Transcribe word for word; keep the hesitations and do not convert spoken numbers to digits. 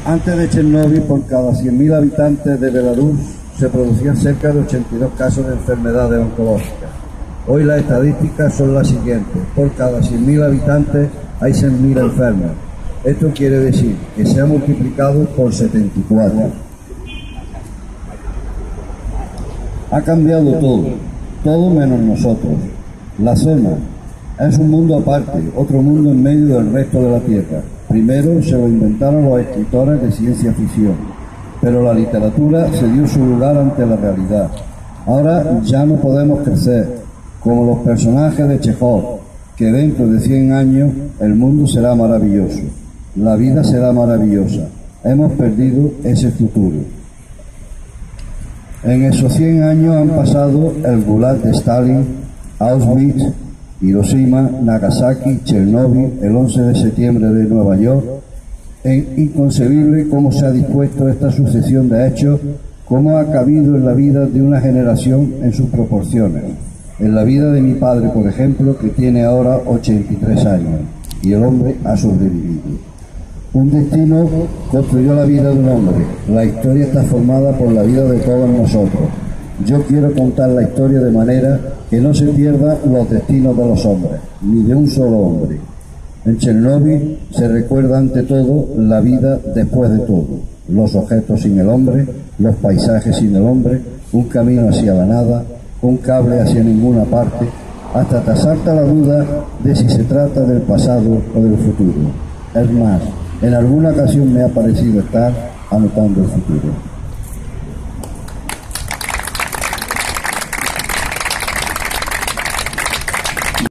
Antes de Chernóbil, por cada cien mil habitantes de Belarus se producían cerca de ochenta y dos casos de enfermedades oncológicas. Hoy las estadísticas son las siguientes: por cada cien mil habitantes hay seis mil enfermos. Esto quiere decir que se ha multiplicado por setenta y cuatro. Ha cambiado todo, todo menos nosotros. La zona es un mundo aparte, otro mundo en medio del resto de la Tierra. Primero se lo inventaron los escritores de ciencia ficción, pero la literatura se dio su lugar ante la realidad. Ahora ya no podemos crecer, como los personajes de Chekhov, que dentro de cien años el mundo será maravilloso, la vida será maravillosa. Hemos perdido ese futuro. En esos cien años han pasado el Gulag de Stalin, Auschwitz, Hiroshima, Nagasaki, Chernóbil, el once de septiembre de Nueva York. Es inconcebible cómo se ha dispuesto esta sucesión de hechos, cómo ha cabido en la vida de una generación en sus proporciones. En la vida de mi padre, por ejemplo, que tiene ahora ochenta y tres años, y el hombre ha sobrevivido. Un destino construyó la vida de un hombre. La historia está formada por la vida de todos nosotros. Yo quiero contar la historia de manera que no se pierdan los destinos de los hombres, ni de un solo hombre. En Chernóbil se recuerda ante todo la vida después de todo, los objetos sin el hombre, los paisajes sin el hombre, un camino hacia la nada, un cable hacia ninguna parte, hasta te asalta la duda de si se trata del pasado o del futuro. Es más, en alguna ocasión me ha parecido estar anotando el futuro.